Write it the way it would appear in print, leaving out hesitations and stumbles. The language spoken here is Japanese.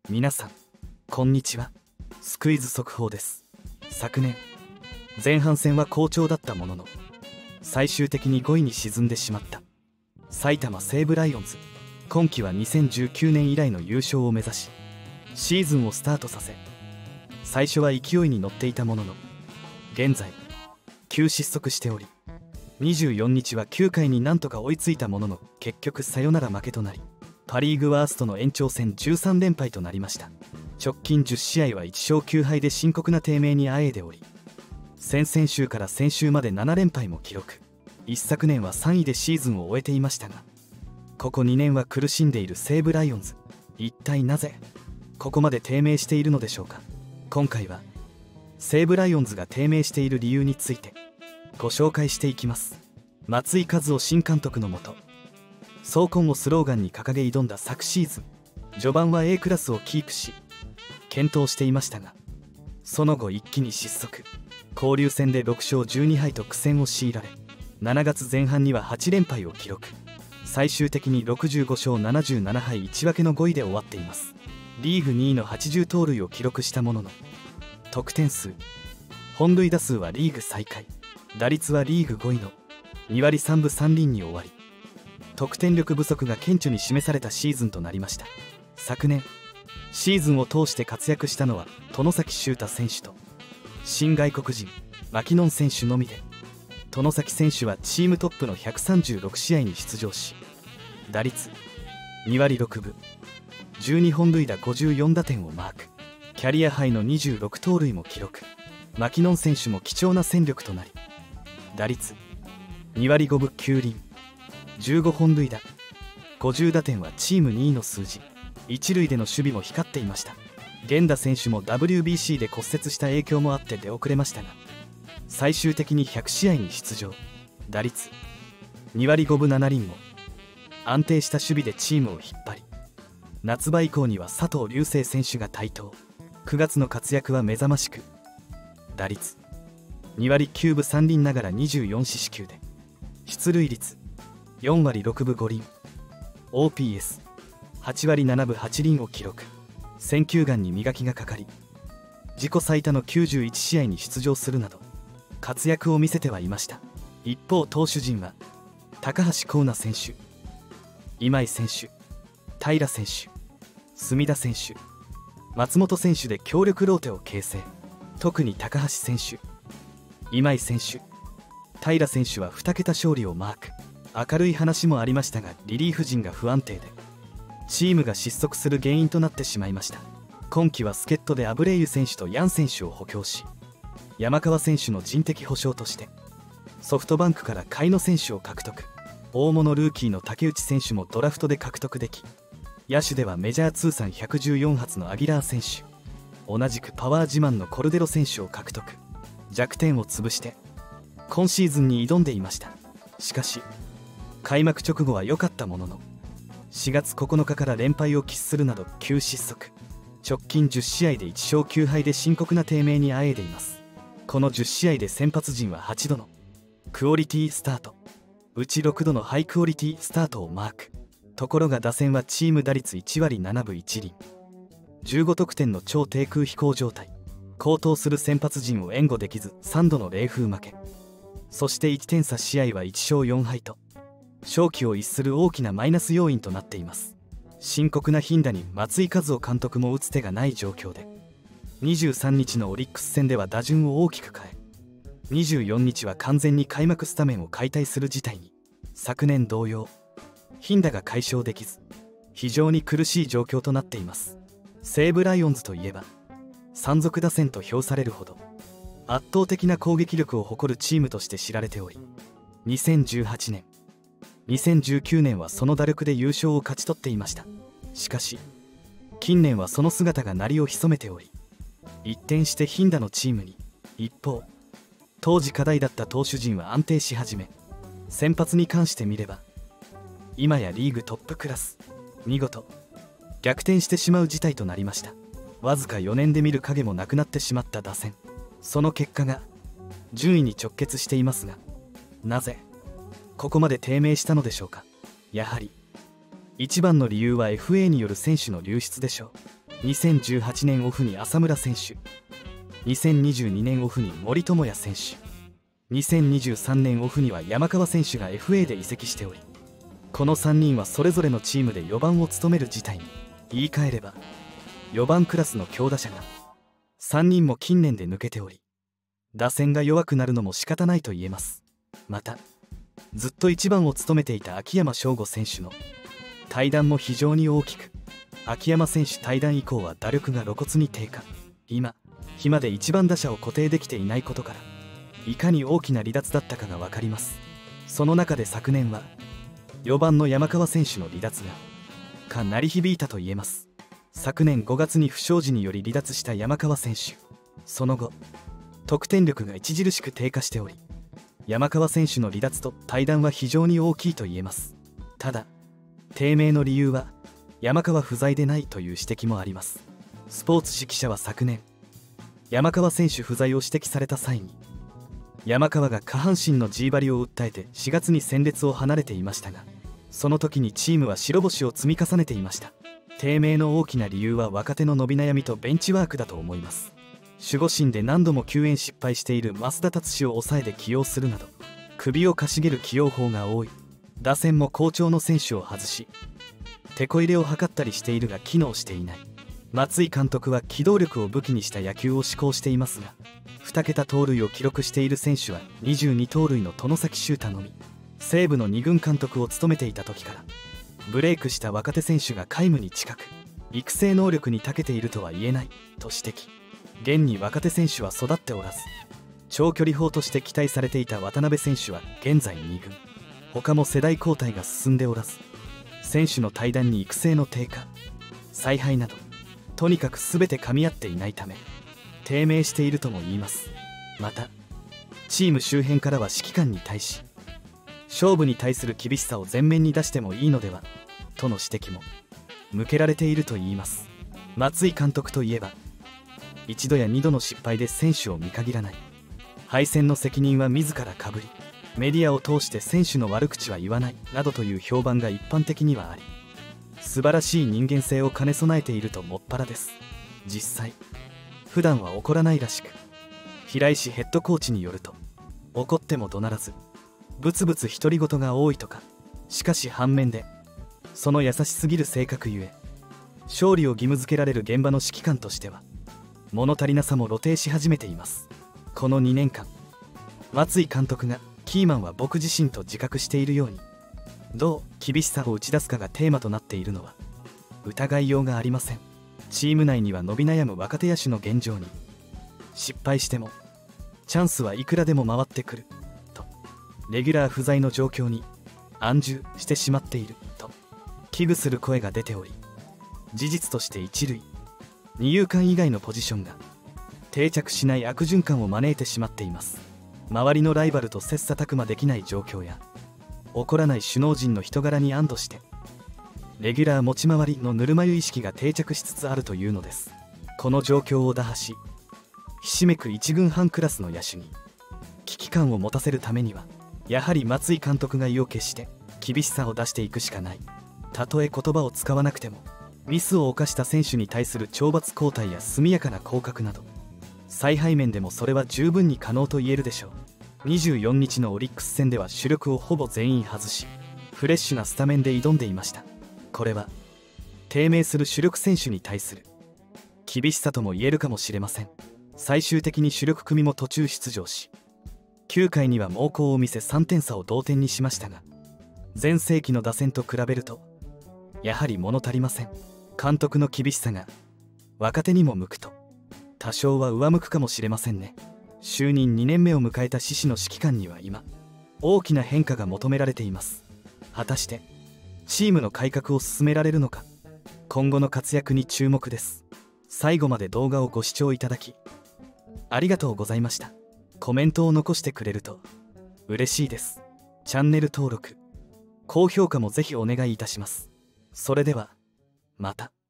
皆さんこんにちは。スクイズ速報です。昨年前半戦は好調だったものの最終的に5位に沈んでしまった埼玉西武ライオンズ。今季は2019年以来の優勝を目指しシーズンをスタートさせ、最初は勢いに乗っていたものの現在急失速しており、24日は9回になんとか追いついたものの結局サヨナラ負けとなり、パ・リーグワーストの延長戦13連敗となりました。直近10試合は1勝9敗で深刻な低迷にあえいでおり、先々週から先週まで7連敗も記録。一昨年は3位でシーズンを終えていましたが、ここ2年は苦しんでいる西武ライオンズ。一体なぜここまで低迷しているのでしょうか。今回は西武ライオンズが低迷している理由についてご紹介していきます。松井稼頭央新監督のもと、総根をスローガンに掲げ挑んだ昨シーズン、序盤は A クラスをキープし健闘していましたが、その後一気に失速。交流戦で6勝12敗と苦戦を強いられ、7月前半には8連敗を記録。最終的に65勝77敗1分けの5位で終わっています。リーグ2位の80盗塁を記録したものの、得点数、本塁打数はリーグ最下位、打率はリーグ5位の2割3分3厘に終わり、得点力不足が顕著に示されたシーズンとなりました。昨年シーズンを通して活躍したのは外崎修太選手と新外国人マキノン選手のみで、外崎選手はチームトップの136試合に出場し、打率2割6分12本塁打54打点をマーク。キャリアハイの26盗塁も記録。マキノン選手も貴重な戦力となり、打率2割5分9厘15本塁打50打点はチーム2位の数字。一塁での守備も光っていました。源田選手も WBC で骨折した影響もあって出遅れましたが、最終的に100試合に出場。打率2割5分7厘も安定した守備でチームを引っ張り、夏場以降には佐藤龍世選手が台頭。9月の活躍は目覚ましく、打率2割9分3厘ながら24四死球で出塁率4割6分5厘 OPS8 割7分8厘を記録。選球眼に磨きがかかり、自己最多の91試合に出場するなど活躍を見せてはいました。一方投手陣は高橋光成選手、今井選手、平選手、隅田選手、松本選手で強力ローテを形成。特に高橋選手、今井選手、平選手は2桁勝利をマーク。明るい話もありましたが、リリーフ陣が不安定でチームが失速する原因となってしまいました。今季は助っ人でアブレイユ選手とヤン選手を補強し、山川選手の人的保障としてソフトバンクから甲斐野選手を獲得。大物ルーキーの竹内選手もドラフトで獲得でき、野手ではメジャー通算114発のアギラー選手、同じくパワー自慢のコルデロ選手を獲得。弱点を潰して今シーズンに挑んでいました。しかし開幕直後は良かったものの、4月9日から連敗を喫するなど急失速。直近10試合で1勝9敗で深刻な低迷にあえいでいます。この10試合で先発陣は8度のクオリティスタート、うち6度のハイクオリティスタートをマーク。ところが打線はチーム打率1割7分1厘15得点の超低空飛行状態。高騰する先発陣を援護できず3度の冷風負け。そして1点差試合は1勝4敗と勝機を逸する大きなマイナス要因となっています。深刻な頻打に松井稼頭央監督も打つ手がない状況で、23日のオリックス戦では打順を大きく変え、24日は完全に開幕スタメンを解体する事態に。昨年同様頻打が解消できず非常に苦しい状況となっています。西武ライオンズといえば山賊打線と評されるほど圧倒的な攻撃力を誇るチームとして知られており、2018年2019年はその打力で優勝を勝ち取っていました。しかし近年はその姿が鳴りを潜めており、一転して頻打のチームに。一方当時課題だった投手陣は安定し始め、先発に関してみれば今やリーグトップクラス。見事逆転してしまう事態となりました。わずか4年で見る影もなくなってしまった打線。その結果が順位に直結していますが、なぜここまで低迷したのでしょうか。やはり一番の理由は FA による選手の流出でしょう。 2018年オフに浅村選手、2022年オフに森友哉選手、2023年オフには山川選手が FA で移籍しており、この3人はそれぞれのチームで4番を務める事態に。言い換えれば4番クラスの強打者が3人も近年で抜けており、打線が弱くなるのも仕方ないと言えます。またずっと1番を務めていた秋山翔吾選手の退団も非常に大きく、秋山選手退団以降は打力が露骨に低下、今暇で1番打者を固定できていないことから、いかに大きな離脱だったかが分かります。その中で昨年は4番の山川選手の離脱がかなり響いたと言えます。昨年5月に不祥事により離脱した山川選手、その後得点力が著しく低下しており、山川選手の離脱と退団は非常に大きいと言えます。ただ低迷の理由は山川不在でないという指摘もあります。スポーツ紙記者は昨年山川選手不在を指摘された際に、山川が下半身の G 張りを訴えて4月に戦列を離れていましたが、その時にチームは白星を積み重ねていました。低迷の大きな理由は若手の伸び悩みとベンチワークだと思います。守護神で何度も救援失敗している増田達志を抑えで起用するなど、首をかしげる起用法が多い。打線も好調の選手を外しテこ入れを図ったりしているが機能していない。松井監督は機動力を武器にした野球を志向していますが、2桁盗塁を記録している選手は22盗塁の外崎修太のみ。西武の2軍監督を務めていた時からブレイクした若手選手が皆無に近く、育成能力に長けているとは言えないと指摘。現に若手選手は育っておらず、長距離砲として期待されていた渡辺選手は現在2軍、他も世代交代が進んでおらず、選手の退団に育成の低下、采配などとにかく全て噛み合っていないため低迷しているとも言います。またチーム周辺からは指揮官に対し勝負に対する厳しさを前面に出してもいいのではとの指摘も向けられているといいます。松井監督といえば1度や2度の失敗で選手を見限らない。敗戦の責任は自らかぶり、メディアを通して選手の悪口は言わないなどという評判が一般的にはあり、素晴らしい人間性を兼ね備えているともっぱらです。実際普段は怒らないらしく、平石ヘッドコーチによると怒っても怒鳴らずブツブツ独り言が多いとか。しかし反面でその優しすぎる性格ゆえ勝利を義務付けられる現場の指揮官としては物足りなさも露呈し始めています。この2年間松井監督がキーマンは僕自身と自覚しているように、どう厳しさを打ち出すかがテーマとなっているのは疑いようがありません。チーム内には伸び悩む若手野手の現状に、失敗してもチャンスはいくらでも回ってくるとレギュラー不在の状況に安住してしまっていると危惧する声が出ており、事実として一塁二遊間以外のポジションが定着しない悪循環を招いてしまっています。周りのライバルと切磋琢磨できない状況や怒らない首脳陣の人柄に安堵してレギュラー持ち回りのぬるま湯意識が定着しつつあるというのです。この状況を打破しひしめく1軍半クラスの野手に危機感を持たせるためには、やはり松井監督が意を決して厳しさを出していくしかない。たとえ言葉を使わなくてもミスを犯した選手に対する懲罰交代や速やかな降格など、采配面でもそれは十分に可能と言えるでしょう。24日のオリックス戦では主力をほぼ全員外しフレッシュなスタメンで挑んでいました。これは低迷する主力選手に対する厳しさとも言えるかもしれません。最終的に主力組も途中出場し9回には猛攻を見せ3点差を同点にしましたが、全盛期の打線と比べるとやはり物足りません。監督の厳しさが若手にも向くと多少は上向くかもしれませんね。就任2年目を迎えた獅子の指揮官には今大きな変化が求められています。果たしてチームの改革を進められるのか、今後の活躍に注目です。最後まで動画をご視聴いただきありがとうございました。コメントを残してくれると嬉しいです。チャンネル登録高評価もぜひお願いいたします。それではまた。